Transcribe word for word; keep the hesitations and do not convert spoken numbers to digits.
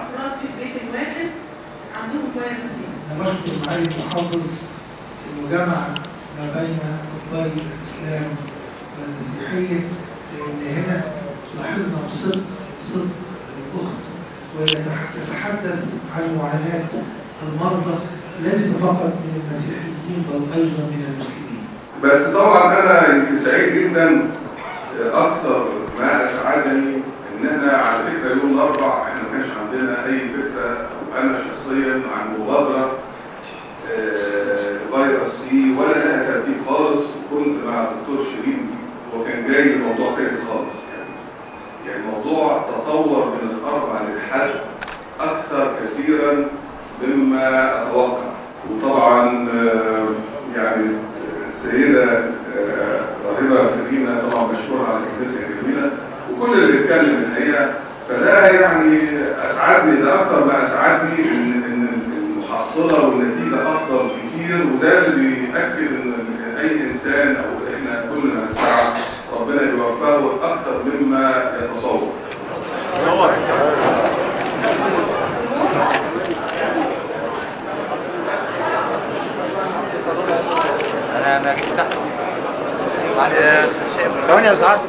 افراد في البيت الواحد عندهم فيروس سي. انا بشكر معالي المحافظ انه جمع ما بين قطبي الاسلام والمسيحيه، لان هنا لاحظنا بصدق صدق الاخت وهي تتحدث عن معاناه المرضى ليس فقط من المسيحيين بل ايضا من المسلمين. بس طبعا انا يمكن سعيد جدا، اكثر ما اسعدني ان احنا على فكره يوم الاربعاء احنا ما كانش عندنا اي فكره، او انا شخصيا، عن مبادره فيروس سي ولا لها ترتيب خالص، وكنت مع الدكتور شيرين وكان جاي الموضوع تاني خالص. يعني يعني الموضوع تطور من الاربع للحد اكثر كثيرا مما اتوقع. وطبعا يعني السيده راهبه فرينا طبعا مشكوره على كلمتها الجميله وكل اللي اتكلم الحقيقه، فده يعني اسعدني، ده اكثر ما اسعدني ان ان المحصله والنتيجه افضل كتير، وده اللي بيأكد ان اي انسان او احنا كل ما نسعى ربنا يوفقه اكثر مما يتصور. انا انا جبت تحت بعد ثواني يا سعاده.